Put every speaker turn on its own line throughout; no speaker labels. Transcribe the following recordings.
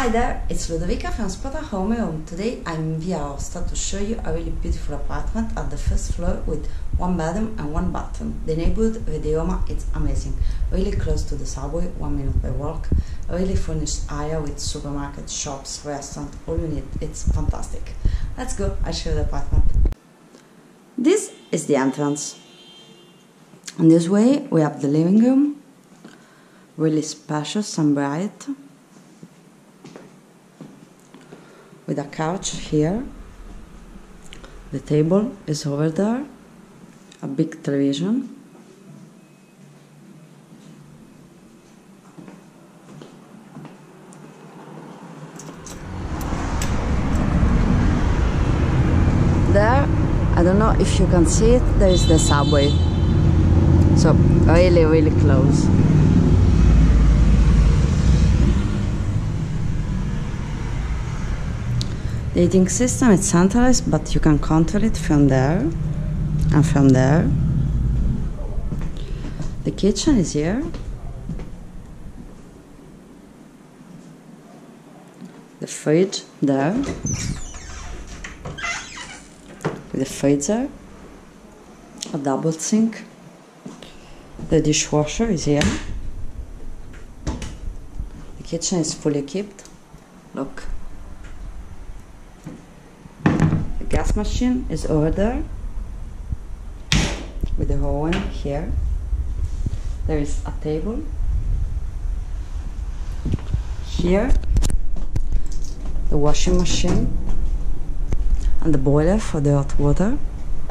Hi there, it's Ludovica from Spota Home & Home. Today I'm in Via Aosta to show you a really beautiful apartment at the first floor with one bedroom and one bathroom. The neighborhood Redeoma is amazing, really close to the subway, 1 minute by walk, a really furnished area with supermarket, shops, restaurant, all you need. It's fantastic. Let's go, I'll show you the apartment. This is the entrance. In this way we have the living room, really spacious and bright, with a couch here. The table is over there, a big television, there, I don't know if you can see it, there is the subway, so really close. The heating system is centralized, but you can control it from there and from there. The kitchen is here. The fridge there, with the freezer, a double sink. The dishwasher is here. The kitchen is fully equipped. Look. Gas machine is over there with the oven here. There is a table here, the washing machine and the boiler for the hot water.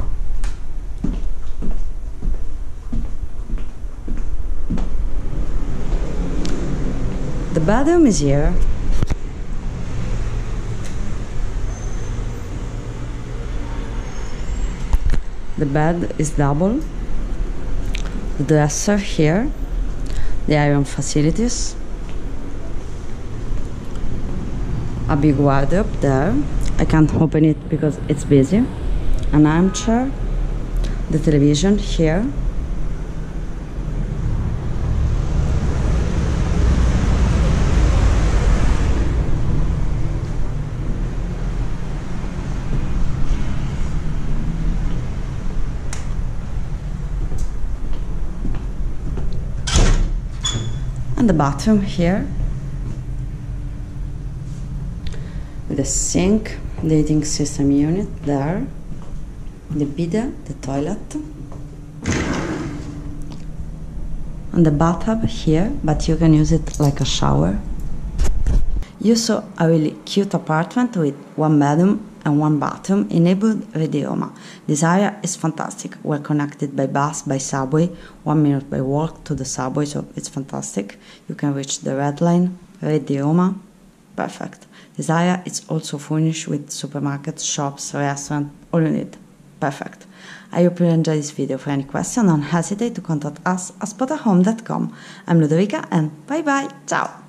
The bathroom is here. The bed is double, the dresser here, the iron facilities, a big wardrobe there, I can't open it because it's busy, an armchair, the television here, and the bathroom here with the sink, the heating system unit there, the bidet, the toilet, and the bathtub here, but you can use it like a shower. You saw a really cute apartment with one bedroom and one bathroom in neighborhood Redeoma. This area is fantastic. We're connected by bus, by subway, 1 minute by walk to the subway, so it's fantastic. You can reach the Red Line, Redeoma, perfect. This area is also furnished with supermarkets, shops, restaurants, all you need, perfect. I hope you enjoyed this video. For any question, don't hesitate to contact us at spotahome.com. I'm Ludovica and bye bye, ciao!